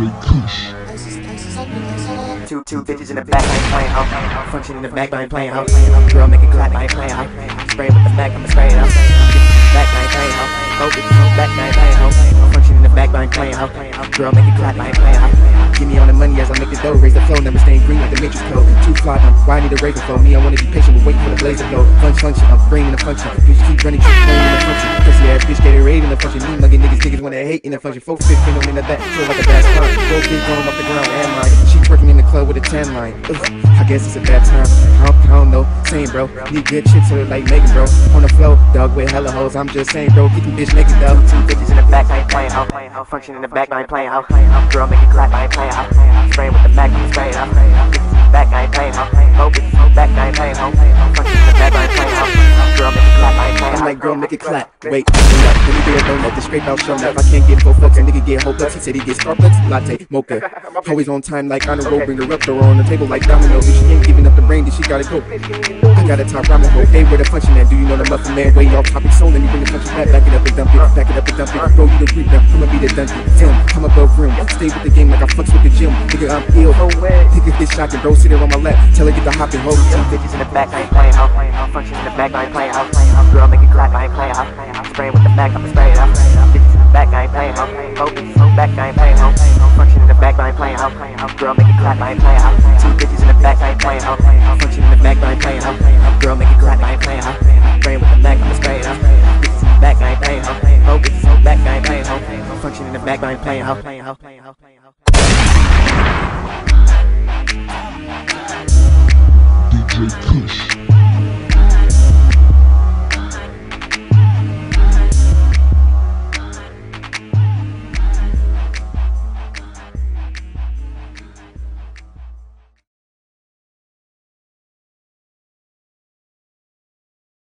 KUSH. Two bitches in the back, I ain't playing hoe. Function in the back, I ain't playing hoe. Girl, make it clap, I ain't playing hoe. Spray with the back, I'ma spray it out. Back, I ain't playing hoe. Go bitches in the back, I ain't playing hoe. Function in the back, I ain't playing hoe. Girl, make it clap, I ain't playing hoe. Give me all the money as I make the dough. Raise the flow, never staying green like the matrix code. Too fly, why I need a razor for me? I wanna be patient with waiting for the blazer glow. Function, I'm bringing the function. Bitch keep running, keep playing in the function. Pussy ass bitch get it raid in the function. Me mugging niggas wanna hate in the function. 4-15 on in the back, feel like a bad spot. Both big going off the ground, and mine. She working in the club with a 10 line. I guess it's a bad time. I don't know, same bro. Need good chicks so like Megan, bro. On the flow, dog with hella hoes. I'm just saying, bro. Get them bitch naked though. Two bitches in the back, I ain't playing hoe. Function in the back, I ain't playing hoe. Girl, make it clap, I ain't playing hoe. Spraying with the back, I'm spraying out. Bitches in the back, I ain't playing hoe. Go bitches in the back, I ain't playing hoe. Function in the back, I ain't playing hoe. Girl, make it clap, I ain't playing hoe. I'm like, girl, make it clap. Wait, hold up. Let me get a donut. The scrape out shown up. I can't get 4 fucks. A nigga get whole bucks. He said he get Starbucks, latte, mocha. Always on time like on a roll. Bring her up, throw her on the table like domino. If she ain't giving up the brain, then she gotta go. I got a top ramen roll. Hey, where the function at? Do you know the muffin man? Way off topic, so let me bring the function back. Back it up and dump it. Back it up and dump it. Bro, you the creep now. I'ma be the dungeon. Tim, I'm above rim. Stay with the game like I fucks with the gym. Nigga, I'm ill. Nigga, get shot and bro, sit there on my lap. Tell her get the hop and hold. Two bitches in the back, I ain't playing hoe. Function in the back, I ain't playing hoe. Girl, make it clap, I ain't playing hoe. Spraying with the back, I'ma spray it out. Bitches in the back, I ain't playing hoe. Go bitches in the back, I ain't playing hoe. Function in the back, I ain't playing hoe. Girl, make it clap, I ain't playing hoe. Two bitches in the back, I ain't playing hoe. Function in the back, I ain't playing hoe. Girl, make it clap, I ain't playing hoe. Spraying with the back, I'ma spray it out. Bitches in the back, I ain't playing hoe. Go bitches in the back, I ain't playing hoe. Function in the back, I ain't playing hoe. DJ KUSH.